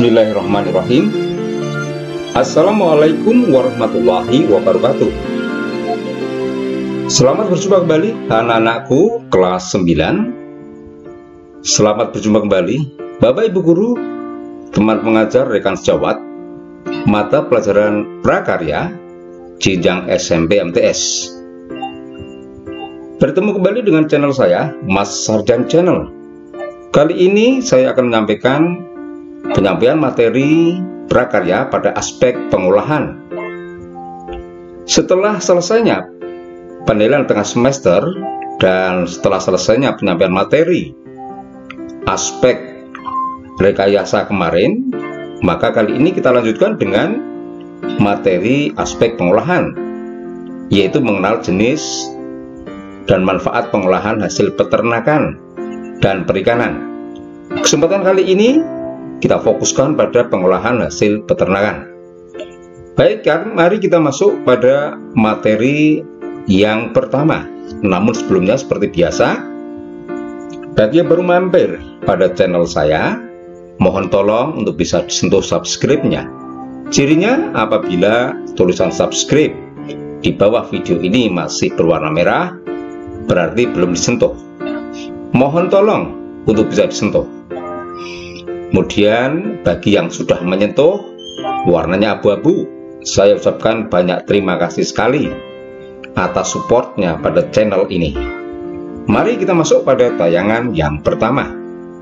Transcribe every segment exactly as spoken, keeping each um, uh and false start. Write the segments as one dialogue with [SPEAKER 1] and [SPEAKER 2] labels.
[SPEAKER 1] Bismillahirrahmanirrahim. Assalamualaikum warahmatullahi wabarakatuh. Selamat berjumpa kembali anak-anakku kelas sembilan. Selamat berjumpa kembali Bapak Ibu Guru, teman pengajar, rekan sejawat mata pelajaran prakarya jenjang S M P M T S. Bertemu kembali dengan channel saya, Mas Sarjan Channel. Kali ini saya akan menyampaikan penyampaian materi prakarya pada aspek pengolahan. Setelah selesainya penilaian tengah semester dan setelah selesainya penyampaian materi aspek rekayasa kemarin, maka kali ini kita lanjutkan dengan materi aspek pengolahan, yaitu mengenal jenis dan manfaat pengolahan hasil peternakan dan perikanan. Kesempatan kali ini kita fokuskan pada pengolahan hasil peternakan. Baik kan, mari kita masuk pada materi yang pertama. Namun sebelumnya seperti biasa, bagi yang baru mampir pada channel saya, mohon tolong untuk bisa disentuh subscribe-nya. Cirinya apabila tulisan subscribe di bawah video ini masih berwarna merah, berarti belum disentuh. Mohon tolong untuk bisa disentuh. Kemudian bagi yang sudah menyentuh, warnanya abu-abu, saya ucapkan banyak terima kasih sekali atas supportnya pada channel ini. Mari kita masuk pada tayangan yang pertama.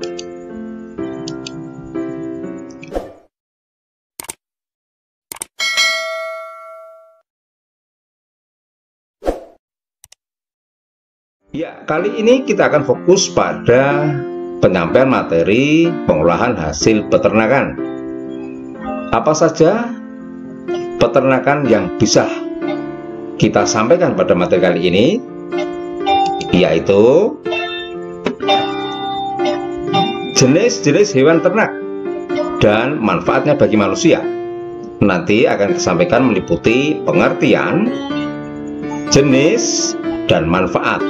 [SPEAKER 1] Ya, kali ini kita akan fokus pada penyampaian materi pengolahan hasil peternakan. Apa saja peternakan yang bisa kita sampaikan pada materi kali ini, yaitu jenis-jenis hewan ternak dan manfaatnya bagi manusia. Nanti akan disampaikan meliputi pengertian, jenis, dan manfaat.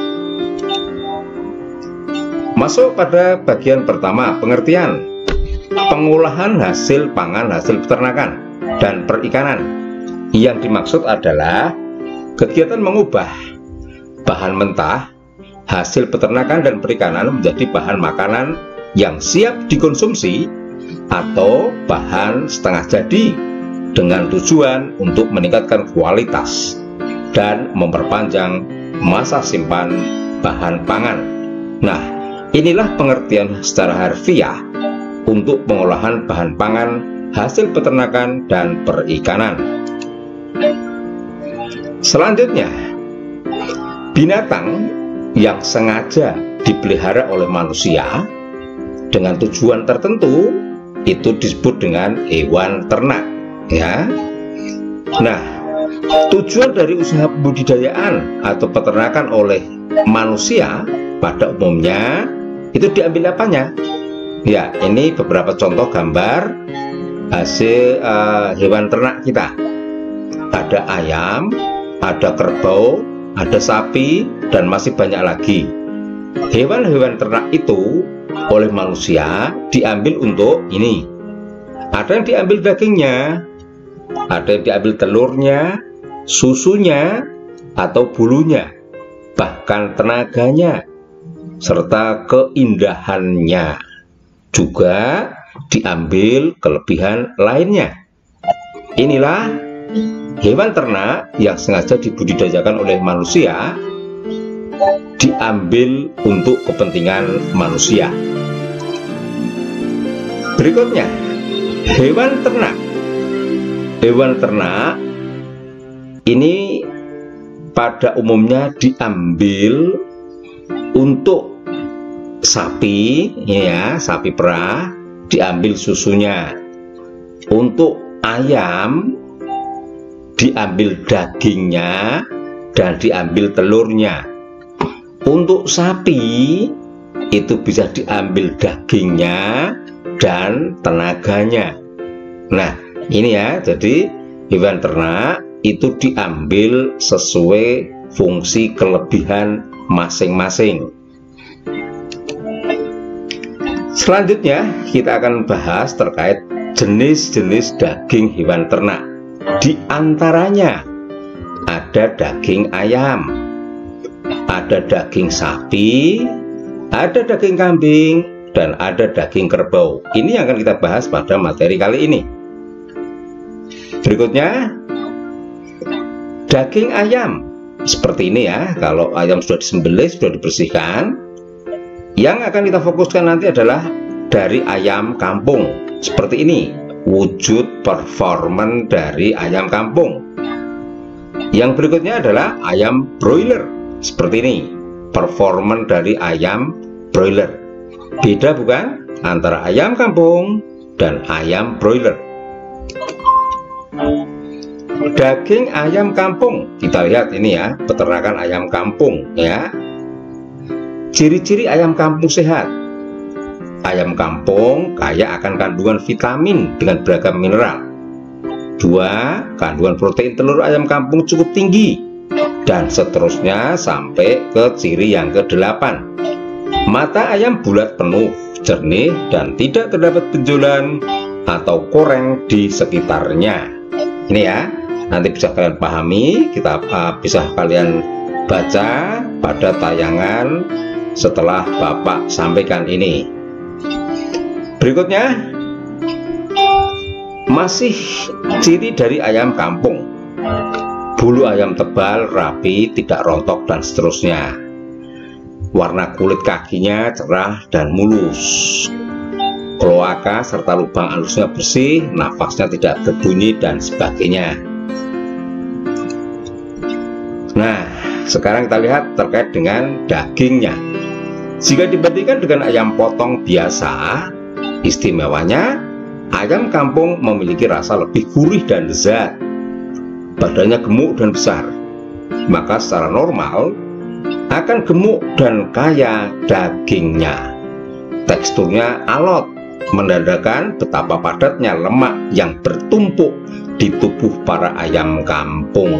[SPEAKER 1] Masuk pada bagian pertama, pengertian pengolahan hasil pangan hasil peternakan dan perikanan. Yang dimaksud adalah kegiatan mengubah bahan mentah hasil peternakan dan perikanan menjadi bahan makanan yang siap dikonsumsi atau bahan setengah jadi dengan tujuan untuk meningkatkan kualitas dan memperpanjang masa simpan bahan pangan. Nah, inilah pengertian secara harfiah untuk pengolahan bahan pangan hasil peternakan dan perikanan. Selanjutnya, binatang yang sengaja dipelihara oleh manusia dengan tujuan tertentu itu disebut dengan hewan ternak, ya. Nah, tujuan dari usaha pembudidayaan atau peternakan oleh manusia pada umumnya itu diambil apanya? Ya, ini beberapa contoh gambar hasil uh, hewan ternak kita. Ada ayam, ada kerbau, ada sapi, dan masih banyak lagi. Hewan-hewan ternak itu oleh manusia diambil untuk ini. Ada yang diambil dagingnya, ada yang diambil telurnya, susunya, atau bulunya, bahkan tenaganya, serta keindahannya. Juga diambil kelebihan lainnya. Inilah hewan ternak yang sengaja dibudidayakan oleh manusia, diambil untuk kepentingan manusia. Berikutnya, hewan ternak. Hewan ternak ini pada umumnya diambil untuk sapi, ya, sapi perah, diambil susunya. Untuk ayam diambil dagingnya dan diambil telurnya. Untuk sapi itu bisa diambil dagingnya dan tenaganya. Nah, ini ya, jadi hewan ternak itu diambil sesuai fungsi kelebihan masing-masing. Selanjutnya kita akan bahas terkait jenis-jenis daging hewan ternak. Di antaranya ada daging ayam, ada daging sapi, ada daging kambing, dan ada daging kerbau. Ini yang akan kita bahas pada materi kali ini. Berikutnya, daging ayam. Seperti ini ya, kalau ayam sudah disembelih, sudah dibersihkan. Yang akan kita fokuskan nanti adalah dari ayam kampung. Seperti ini, wujud performan dari ayam kampung. Yang berikutnya adalah ayam broiler. Seperti ini, performan dari ayam broiler. Beda bukan antara ayam kampung dan ayam broiler. Daging ayam kampung, kita lihat ini ya, peternakan ayam kampung ya. Ciri-ciri ayam kampung sehat. Ayam kampung kaya akan kandungan vitamin dengan beragam mineral. Dua, kandungan protein telur ayam kampung cukup tinggi. Dan seterusnya sampai ke ciri yang kedelapan. Mata ayam bulat penuh, jernih, dan tidak terdapat benjolan atau koreng di sekitarnya. Ini ya, nanti bisa kalian pahami, kita uh, bisa kalian baca pada tayangan setelah Bapak sampaikan ini. Berikutnya, masih ciri dari ayam kampung. Bulu ayam tebal, rapi, tidak rontok, dan seterusnya. Warna kulit kakinya cerah dan mulus. Kloaka serta lubang alusnya bersih, nafasnya tidak berbunyi, dan sebagainya. Nah, sekarang kita lihat terkait dengan dagingnya. Jika dibandingkan dengan ayam potong biasa, istimewanya ayam kampung memiliki rasa lebih gurih dan lezat. Badannya gemuk dan besar, maka secara normal akan gemuk dan kaya dagingnya. Teksturnya alot, menandakan betapa padatnya lemak yang bertumpuk di tubuh para ayam kampung.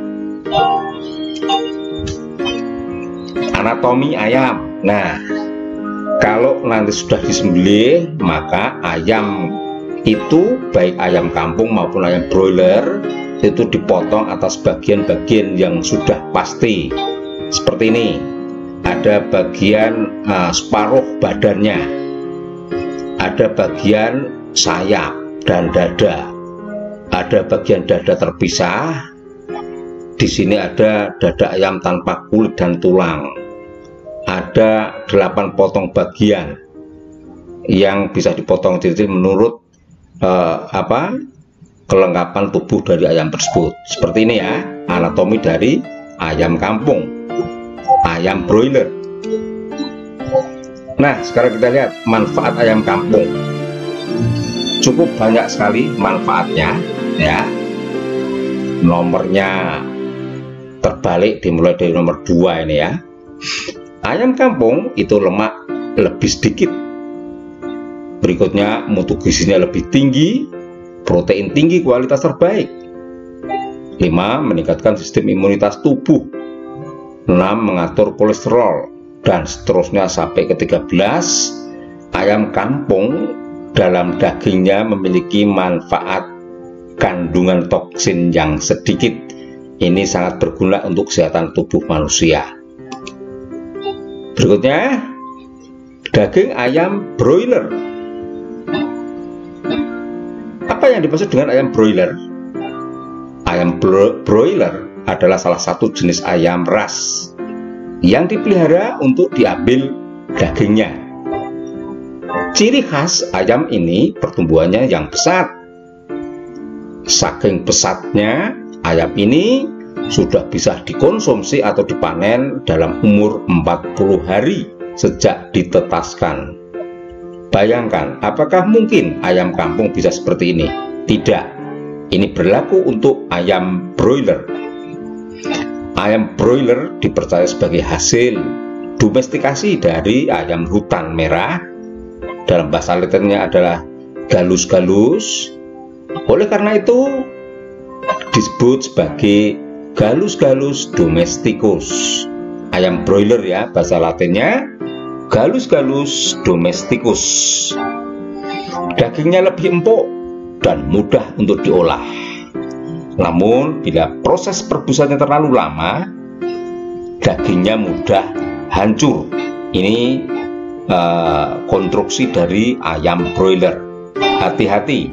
[SPEAKER 1] Anatomi ayam. Nah, kalau nanti sudah disembelih, maka ayam itu baik ayam kampung maupun ayam broiler itu dipotong atas bagian-bagian yang sudah pasti. Seperti ini, ada bagian uh, separuh badannya, ada bagian sayap dan dada, ada bagian dada terpisah. Di sini ada dada ayam tanpa kulit dan tulang. Ada delapan potong bagian yang bisa dipotong kecil-kecil menurut uh, apa kelengkapan tubuh dari ayam tersebut. Seperti ini ya, anatomi dari ayam kampung, ayam broiler. Nah, sekarang kita lihat manfaat ayam kampung. Cukup banyak sekali manfaatnya ya. Nomornya terbalik, dimulai dari nomor dua ini ya. Ayam kampung itu lemak lebih sedikit. Berikutnya, mutu gizinya lebih tinggi, protein tinggi, kualitas terbaik. Lima, meningkatkan sistem imunitas tubuh. Enam, mengatur kolesterol, dan seterusnya sampai ke tiga belas. Ayam kampung dalam dagingnya memiliki manfaat kandungan toksin yang sedikit. Ini sangat berguna untuk kesehatan tubuh manusia. Berikutnya, daging ayam broiler. Apa yang dimaksud dengan ayam broiler? Ayam bro broiler adalah salah satu jenis ayam ras yang dipelihara untuk diambil dagingnya. Ciri khas ayam ini pertumbuhannya yang pesat. Saking pesatnya, ayam ini sudah bisa dikonsumsi atau dipanen dalam umur empat puluh hari sejak ditetaskan. Bayangkan, apakah mungkin ayam kampung bisa seperti ini? Tidak. Ini berlaku untuk ayam broiler. Ayam broiler dipercaya sebagai hasil domestikasi dari ayam hutan merah. Dalam bahasa Latinnya adalah Gallus gallus. Oleh karena itu disebut sebagai Gallus gallus domesticus. Ayam broiler ya, bahasa Latinnya Gallus gallus domesticus. Dagingnya lebih empuk dan mudah untuk diolah. Namun bila proses perebusannya terlalu lama, dagingnya mudah hancur. Ini uh, konstruksi dari ayam broiler. Hati-hati,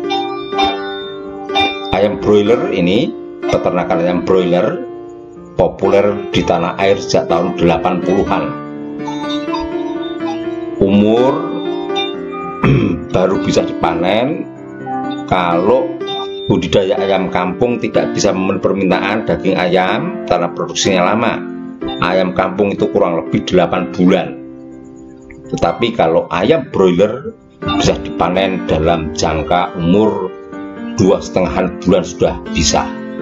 [SPEAKER 1] ayam broiler ini, peternakan ayam broiler populer di tanah air sejak tahun delapan puluhan. Umur baru bisa dipanen kalau budidaya ayam kampung tidak bisa memenuhi permintaan daging ayam karena produksinya lama. Ayam kampung itu kurang lebih delapan bulan. Tetapi kalau ayam broiler bisa dipanen dalam jangka umur dua setengah bulan sudah bisa.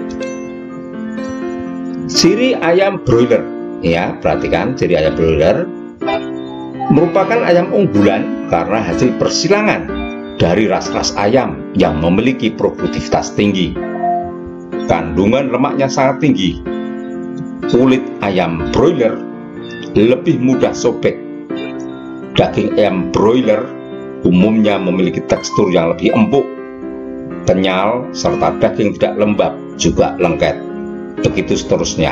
[SPEAKER 1] Ciri ayam broiler, ya, perhatikan ciri ayam broiler merupakan ayam unggulan karena hasil persilangan dari ras-ras ayam yang memiliki produktivitas tinggi. Kandungan lemaknya sangat tinggi. Kulit ayam broiler lebih mudah sobek. Daging ayam broiler umumnya memiliki tekstur yang lebih empuk, kenyal, serta daging tidak lembab juga lengket. Begitu seterusnya.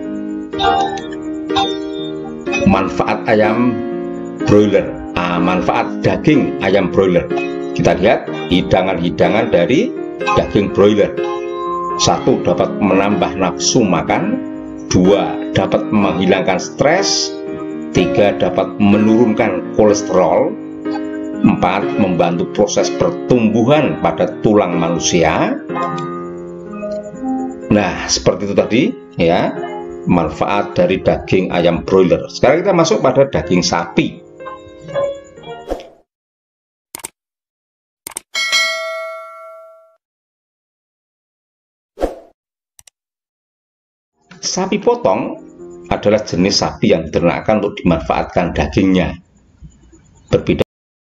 [SPEAKER 1] Manfaat ayam broiler, ah, manfaat daging ayam broiler. Kita lihat hidangan-hidangan dari daging broiler. Satu, dapat menambah nafsu makan. Dua, dapat menghilangkan stres. Tiga, dapat menurunkan kolesterol. Empat, membantu proses pertumbuhan pada tulang manusia. Nah, seperti itu tadi, ya, manfaat dari daging ayam broiler. Sekarang kita masuk pada daging sapi. Sapi potong adalah jenis sapi yang diternakan untuk dimanfaatkan dagingnya. Berbeda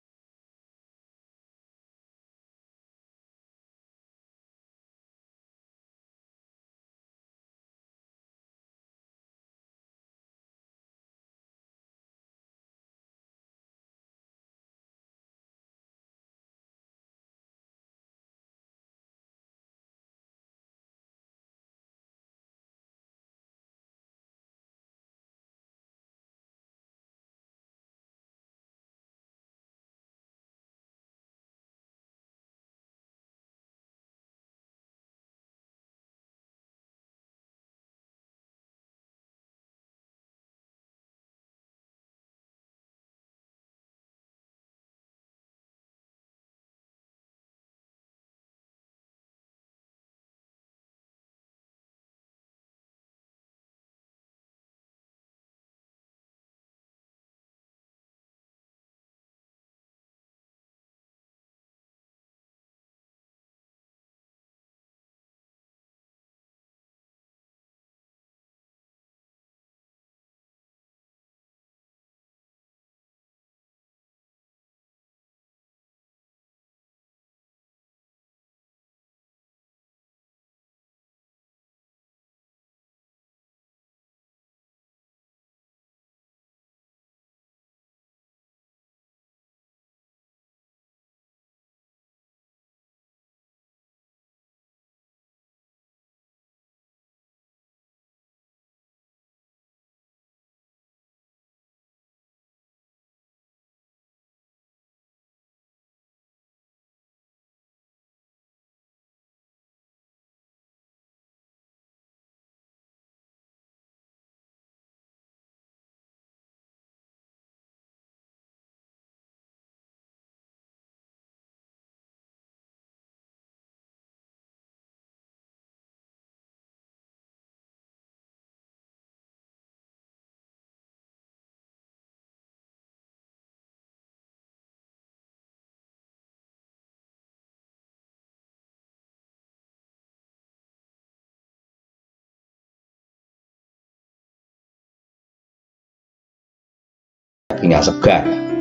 [SPEAKER 1] dagingnya segar,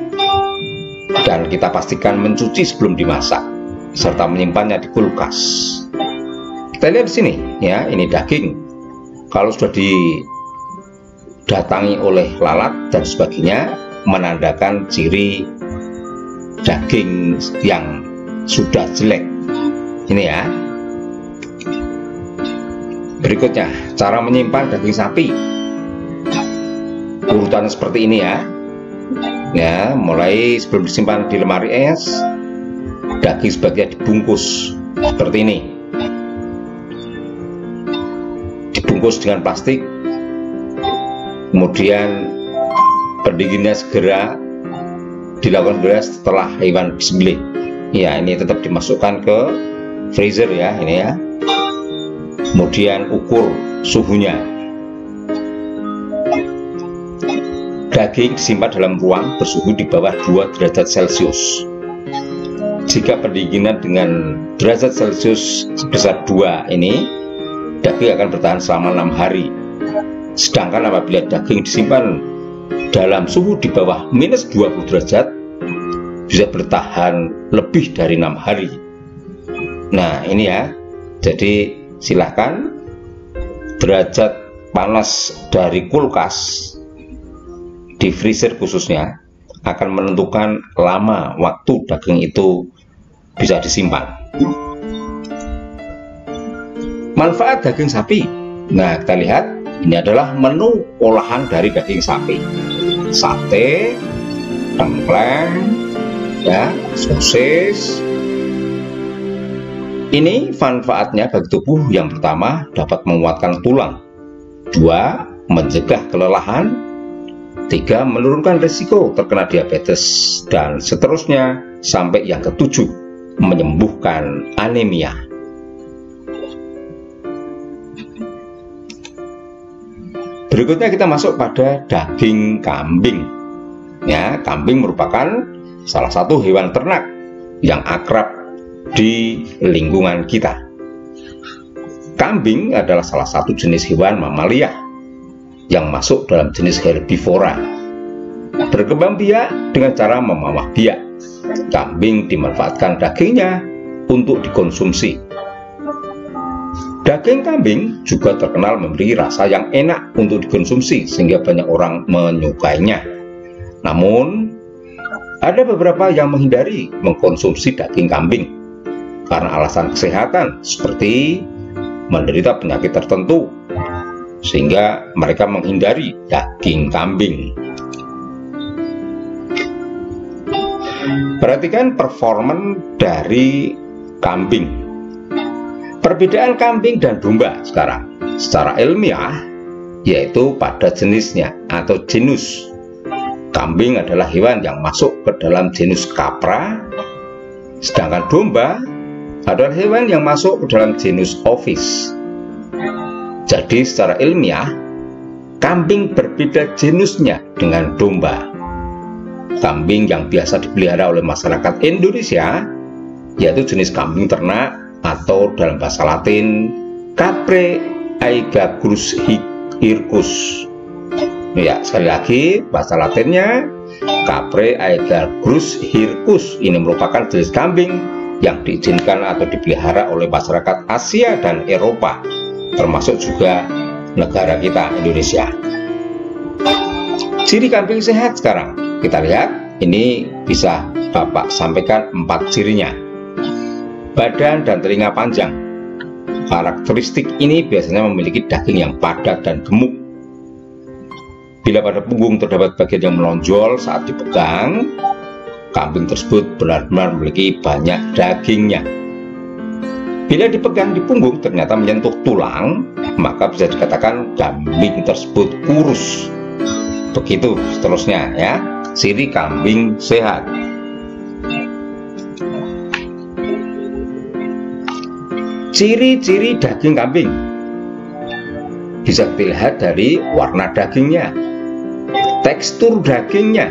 [SPEAKER 1] dan kita pastikan mencuci sebelum dimasak serta menyimpannya di kulkas. Kita lihat di sini, ya, ini daging. Kalau sudah didatangi oleh lalat dan sebagainya, menandakan ciri daging yang sudah jelek. Ini ya. Berikutnya, cara menyimpan daging sapi. Urutannya seperti ini ya. Ya, mulai sebelum disimpan di lemari es, daging sebagian dibungkus seperti ini. Dibungkus dengan plastik. Kemudian pendinginnya segera dilakukan segera setelah hewan disembelih. Ya, ini tetap dimasukkan ke freezer ya, ini ya. Kemudian ukur suhunya. Daging disimpan dalam ruang bersuhu di bawah dua derajat Celcius. Jika pendinginan dengan derajat Celcius sebesar dua ini, daging akan bertahan selama enam hari. Sedangkan apabila daging disimpan dalam suhu di bawah minus dua puluh derajat, bisa bertahan lebih dari enam hari. Nah, ini ya. Jadi silahkan, derajat panas dari kulkas di freezer khususnya akan menentukan lama waktu daging itu bisa disimpan. Manfaat daging sapi. Nah, kita lihat ini adalah menu olahan dari daging sapi. Sate, tengkleng, ya, sosis. Ini manfaatnya bagi tubuh. Yang pertama, dapat menguatkan tulang. Dua, mencegah kelelahan. Tiga, menurunkan risiko terkena diabetes. Dan seterusnya sampai yang ketujuh, menyembuhkan anemia. Berikutnya kita masuk pada daging kambing. Ya, kambing merupakan salah satu hewan ternak yang akrab di lingkungan kita. Kambing adalah salah satu jenis hewan mamalia yang masuk dalam jenis herbivora. Berkembang biak dengan cara memamah biak. Kambing dimanfaatkan dagingnya untuk dikonsumsi. Daging kambing juga terkenal memiliki rasa yang enak untuk dikonsumsi sehingga banyak orang menyukainya. Namun, ada beberapa yang menghindari mengkonsumsi daging kambing karena alasan kesehatan seperti menderita penyakit tertentu, sehingga mereka menghindari daging kambing. Perhatikan performa dari kambing. Perbedaan kambing dan domba sekarang secara ilmiah yaitu pada jenisnya atau genus. Kambing adalah hewan yang masuk ke dalam genus Capra, sedangkan domba adalah hewan yang masuk ke dalam genus Ovis. Jadi secara ilmiah, kambing berbeda genusnya dengan domba. Kambing yang biasa dipelihara oleh masyarakat Indonesia yaitu jenis kambing ternak atau dalam bahasa Latin Capre aegagrus hircus. Ya, sekali lagi bahasa Latinnya Capre aegagrus hircus. Ini merupakan jenis kambing yang diizinkan atau dipelihara oleh masyarakat Asia dan Eropa, termasuk juga negara kita Indonesia. Ciri kambing sehat sekarang kita lihat, ini bisa Bapak sampaikan empat cirinya. Badan dan telinga panjang. Karakteristik ini biasanya memiliki daging yang padat dan gemuk. Bila pada punggung terdapat bagian yang menonjol saat dipegang, kambing tersebut benar-benar memiliki banyak dagingnya. Bila dipegang di punggung ternyata menyentuh tulang, maka bisa dikatakan kambing tersebut kurus. Begitu seterusnya ya, ciri kambing sehat. Ciri-ciri daging kambing bisa dilihat dari warna dagingnya, tekstur dagingnya,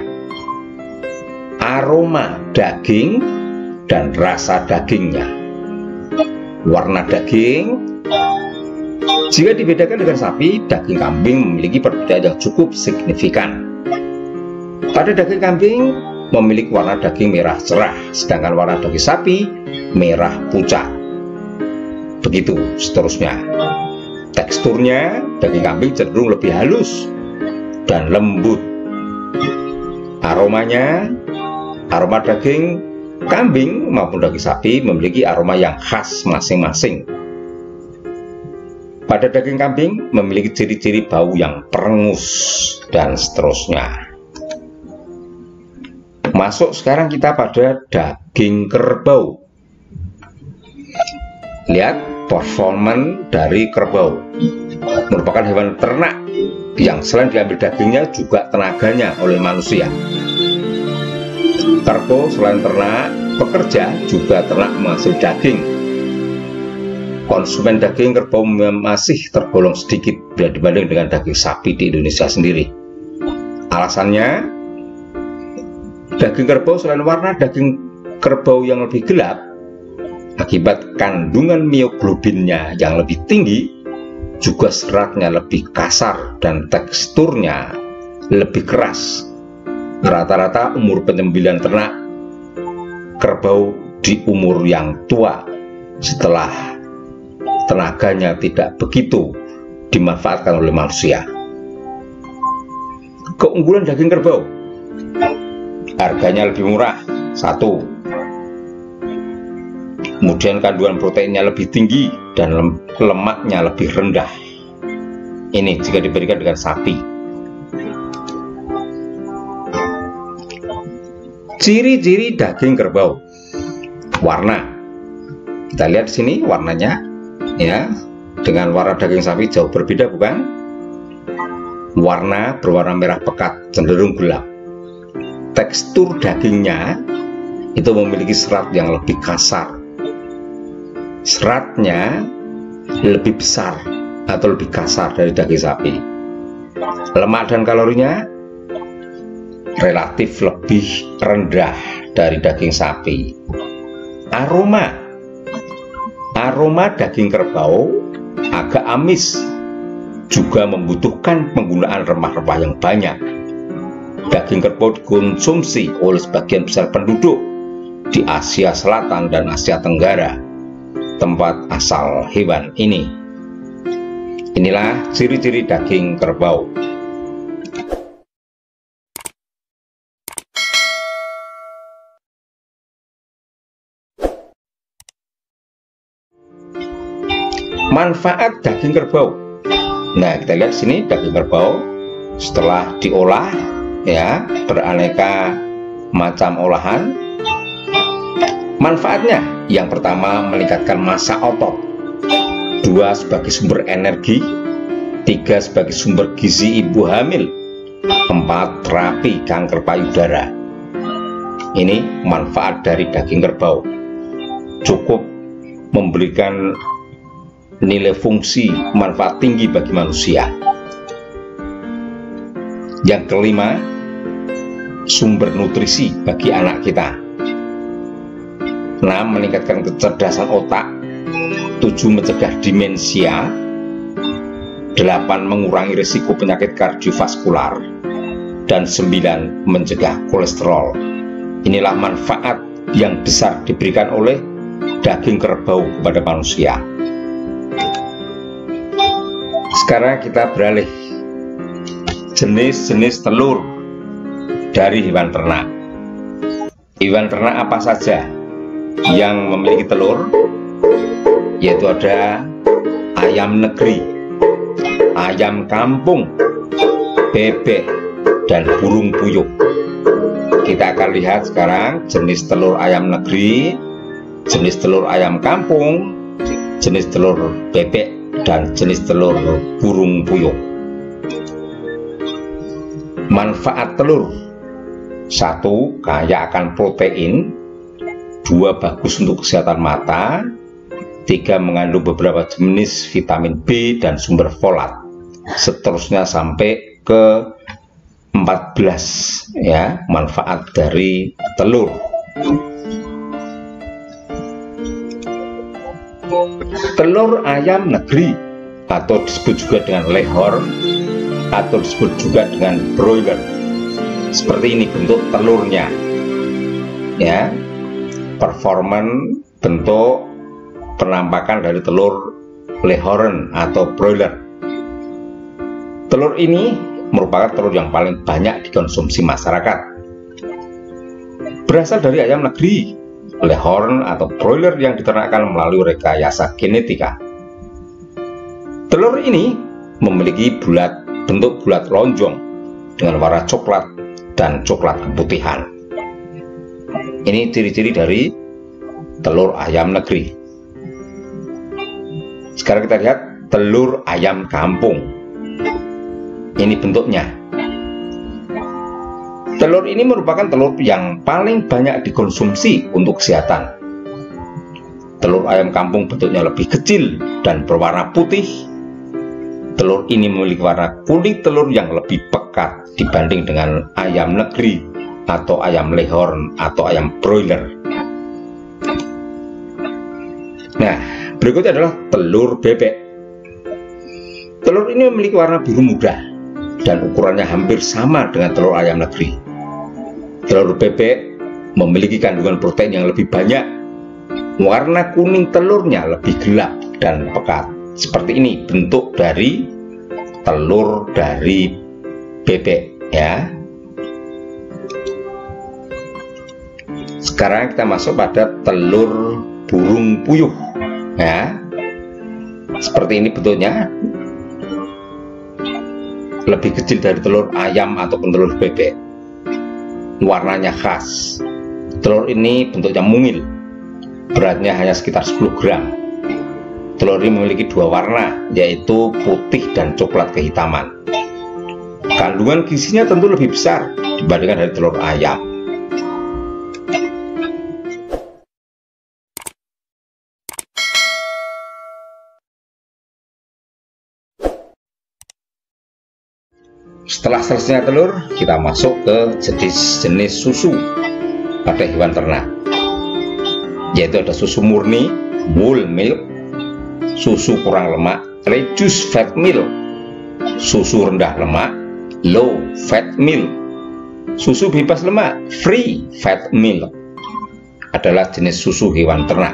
[SPEAKER 1] aroma daging, dan rasa dagingnya. Warna daging, jika dibedakan dengan sapi, daging kambing memiliki perbedaan yang cukup signifikan. Pada daging kambing memiliki warna daging merah cerah, sedangkan warna daging sapi merah pucat. Begitu seterusnya. Teksturnya daging kambing cenderung lebih halus dan lembut. Aromanya, aroma daging kambing maupun daging sapi memiliki aroma yang khas masing-masing. Pada daging kambing memiliki ciri-ciri bau yang perengus dan seterusnya. Masuk sekarang kita pada daging kerbau. Lihat performan dari kerbau. Merupakan hewan ternak yang selain diambil dagingnya juga tenaganya oleh manusia. Kerbau selain ternak pekerja juga ternak menghasil daging. Konsumen daging kerbau masih tergolong sedikit bila dibanding dengan daging sapi di Indonesia sendiri. Alasannya, daging kerbau selain warna daging kerbau yang lebih gelap, akibat kandungan mioglobinnya yang lebih tinggi, juga seratnya lebih kasar dan teksturnya lebih keras. Rata-rata umur penyembelihan ternak kerbau di umur yang tua setelah tenaganya tidak begitu dimanfaatkan oleh manusia. Keunggulan daging kerbau, harganya lebih murah, satu. Kemudian kandungan proteinnya lebih tinggi dan lem lemaknya lebih rendah. Ini jika diberikan dengan sapi. Ciri-ciri daging kerbau. Warna. Kita lihat di sini warnanya, ya, dengan warna daging sapi jauh berbeda, bukan? Warna berwarna merah pekat, cenderung gelap. Tekstur dagingnya itu memiliki serat yang lebih kasar. Seratnya lebih besar atau lebih kasar dari daging sapi. Lemak dan kalorinya relatif lebih rendah dari daging sapi. Aroma Aroma daging kerbau agak amis, juga membutuhkan penggunaan rempah-rempah yang banyak. Daging kerbau dikonsumsi oleh sebagian besar penduduk di Asia Selatan dan Asia Tenggara, tempat asal hewan ini. Inilah ciri-ciri daging kerbau. Manfaat daging kerbau. Nah, kita lihat sini daging kerbau setelah diolah, ya, beraneka macam olahan. Manfaatnya, yang pertama meningkatkan massa otot, dua sebagai sumber energi, tiga sebagai sumber gizi ibu hamil, empat terapi kanker payudara. Ini manfaat dari daging kerbau, cukup memberikan nilai fungsi manfaat tinggi bagi manusia. Yang kelima, sumber nutrisi bagi anak kita. Enam, meningkatkan kecerdasan otak. Tujuh, mencegah demensia. Delapan, mengurangi risiko penyakit kardiovaskular. Dan sembilan, mencegah kolesterol. Inilah manfaat yang besar diberikan oleh daging kerbau kepada manusia. Sekarang kita beralih jenis-jenis telur dari hewan ternak. Hewan ternak apa saja yang memiliki telur? Yaitu ada ayam negeri, ayam kampung, bebek, dan burung puyuh. Kita akan lihat sekarang jenis telur ayam negeri, jenis telur ayam kampung, jenis telur bebek, dan jenis telur burung puyuh. Manfaat telur: satu, kaya akan protein. Dua, bagus untuk kesehatan mata. Tiga, mengandung beberapa jenis vitamin B dan sumber folat. Seterusnya sampai ke empat belas, ya, manfaat dari telur. Telur ayam negeri atau disebut juga dengan lehor atau disebut juga dengan broiler. Seperti ini bentuk telurnya, ya. Performan bentuk penampakan dari telur lehoren atau broiler. Telur ini merupakan telur yang paling banyak dikonsumsi masyarakat. Berasal dari ayam negeri Leghorn atau broiler yang diternakkan melalui rekayasa genetika. Telur ini memiliki bulat bentuk bulat lonjong dengan warna coklat dan coklat keputihan. Ini ciri-ciri dari telur ayam negeri. Sekarang kita lihat telur ayam kampung. Ini bentuknya. Telur ini merupakan telur yang paling banyak dikonsumsi untuk kesehatan. Telur ayam kampung bentuknya lebih kecil dan berwarna putih. Telur ini memiliki warna kuning telur yang lebih pekat dibanding dengan ayam negeri atau ayam Leghorn atau ayam broiler. Nah, berikutnya adalah telur bebek. Telur ini memiliki warna biru muda dan ukurannya hampir sama dengan telur ayam negeri. Telur bebek memiliki kandungan protein yang lebih banyak. Warna kuning telurnya lebih gelap dan pekat. Seperti ini bentuk dari telur dari bebek, ya. Sekarang kita masuk pada telur burung puyuh, ya. Seperti ini bentuknya, lebih kecil dari telur ayam ataupun telur bebek. Warnanya khas. Telur ini bentuknya mungil, beratnya hanya sekitar sepuluh gram. Telur ini memiliki dua warna, yaitu putih dan coklat kehitaman. Kandungan gizinya tentu lebih besar dibandingkan dari telur ayam. Setelah selesai telur, kita masuk ke jenis-jenis susu pada hewan ternak, yaitu ada susu murni, whole milk, susu kurang lemak, reduced fat milk, susu rendah lemak, low fat milk, susu bebas lemak, free fat milk, adalah jenis susu hewan ternak.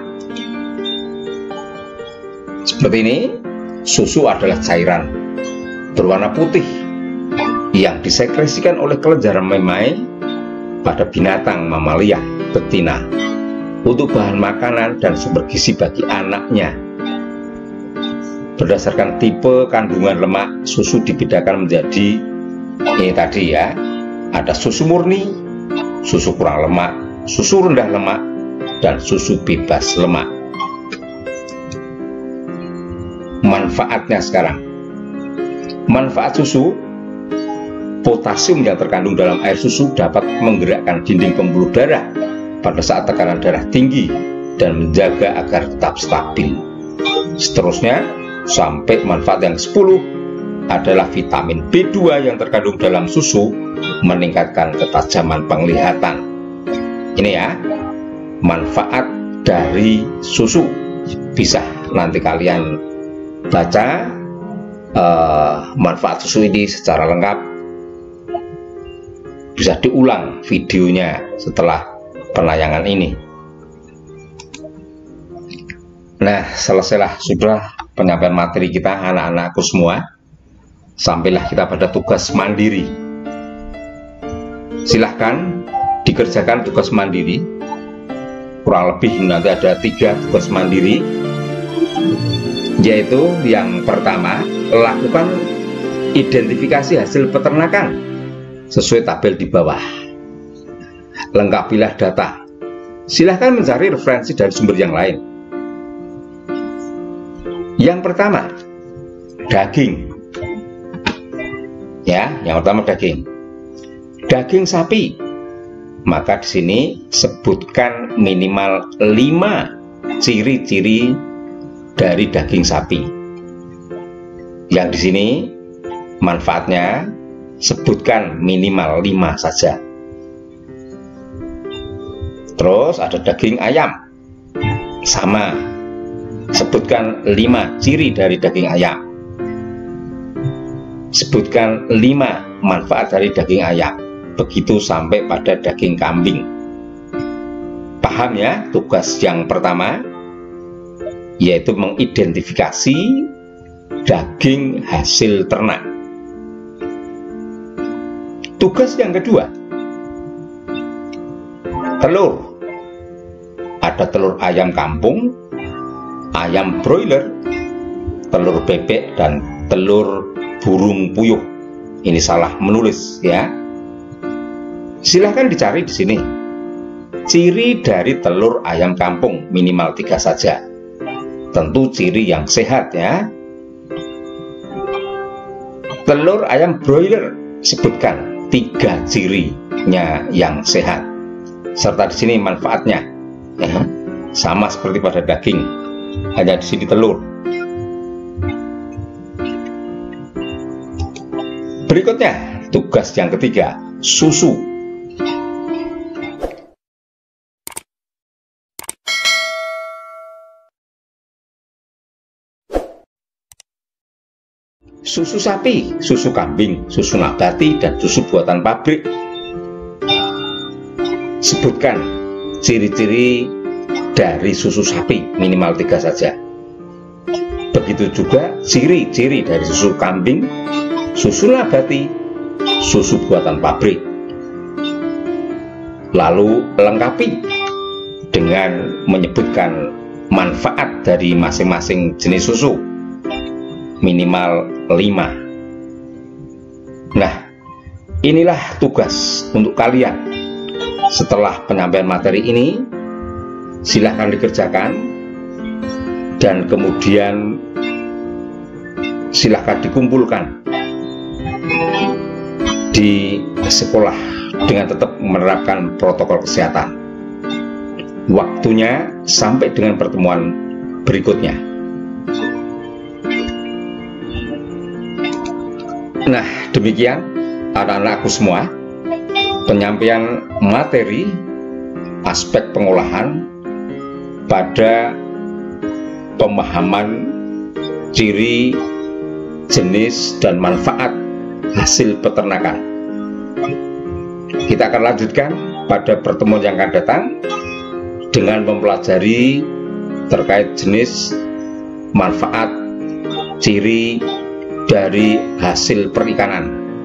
[SPEAKER 1] Seperti ini, susu adalah cairan berwarna putih yang disekresikan oleh kelenjar memai pada binatang mamalia betina untuk bahan makanan dan sumber gizi bagi anaknya. Berdasarkan tipe kandungan lemak, susu dibedakan menjadi ini tadi, ya, ada susu murni, susu kurang lemak, susu rendah lemak, dan susu bebas lemak. Manfaatnya sekarang. Manfaat susu: potasium yang terkandung dalam air susu dapat menggerakkan dinding pembuluh darah pada saat tekanan darah tinggi dan menjaga agar tetap stabil. Seterusnya, sampai manfaat yang sepuluh adalah vitamin B dua yang terkandung dalam susu meningkatkan ketajaman penglihatan. Ini, ya, manfaat dari susu. Bisa nanti kalian baca uh, manfaat susu ini secara lengkap. Bisa diulang videonya setelah penayangan ini. Nah, selesailah sudah penyampaian materi kita, anak-anakku semua. Sampailah kita pada tugas mandiri. Silahkan dikerjakan tugas mandiri. Kurang lebih nanti ada tiga tugas mandiri, yaitu yang pertama, lakukan identifikasi hasil peternakan sesuai tabel di bawah. Lengkapilah data. Silahkan mencari referensi dari sumber yang lain. Yang pertama, daging. Ya, yang pertama daging. Daging sapi. Maka di sini sebutkan minimal lima ciri-ciri dari daging sapi. Yang di sini manfaatnya sebutkan minimal lima saja. Terus ada daging ayam, sama, sebutkan lima ciri dari daging ayam. Sebutkan lima manfaat dari daging ayam. Begitu sampai pada daging kambing. Paham, ya? Tugas yang pertama yaitu mengidentifikasi daging hasil ternak. Tugas yang kedua, telur. ada telur ayam kampung, ayam broiler, telur bebek, dan telur burung puyuh. Ini salah menulis ya. Silahkan dicari di sini. Ciri dari telur ayam kampung minimal tiga saja. Tentu ciri yang sehat ya. Telur ayam broiler, sebutkan tiga cirinya yang sehat. Serta di sini manfaatnya. Ya, sama seperti pada daging, hanya di sini telur. Berikutnya, tugas yang ketiga, susu. Susu sapi, susu kambing, susu nabati, dan susu buatan pabrik. Sebutkan ciri-ciri dari susu sapi, minimal tiga saja. Begitu juga ciri-ciri dari susu kambing, susu nabati, susu buatan pabrik. Lalu lengkapi dengan menyebutkan manfaat dari masing-masing jenis susu, minimal lima. Nah, inilah tugas untuk kalian. Setelah penyampaian materi ini, silahkan dikerjakan, dan kemudian silahkan dikumpulkan di sekolah dengan tetap menerapkan protokol kesehatan. Waktunya sampai dengan pertemuan berikutnya. Nah, demikian anak-anakku semua, penyampaian materi aspek pengolahan pada pemahaman ciri, jenis, dan manfaat hasil peternakan. Kita akan lanjutkan pada pertemuan yang akan datang dengan mempelajari terkait jenis, manfaat, ciri dari hasil perikanan.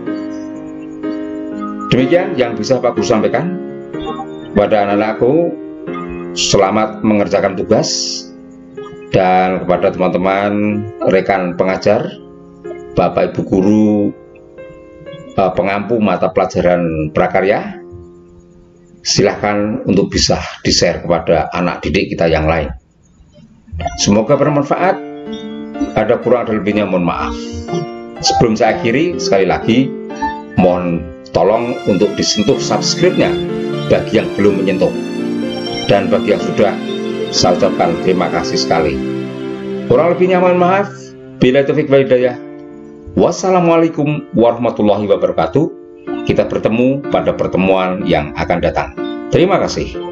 [SPEAKER 1] Demikian yang bisa Pak Guru sampaikan kepada anak-anakku. Selamat mengerjakan tugas, dan kepada teman-teman rekan pengajar, Bapak Ibu guru pengampu mata pelajaran prakarya, silahkan untuk bisa di-share kepada anak didik kita yang lain. Semoga bermanfaat. Ada kurang dan lebihnya mohon maaf. Sebelum saya akhiri, sekali lagi mohon tolong untuk disentuh subscribe-nya bagi yang belum menyentuh, dan bagi yang sudah, saya ucapkan terima kasih sekali. Kurang lebihnya mohon maaf. Bila taufik wal hidayah. Wassalamualaikum warahmatullahi wabarakatuh. Kita bertemu pada pertemuan yang akan datang. Terima kasih.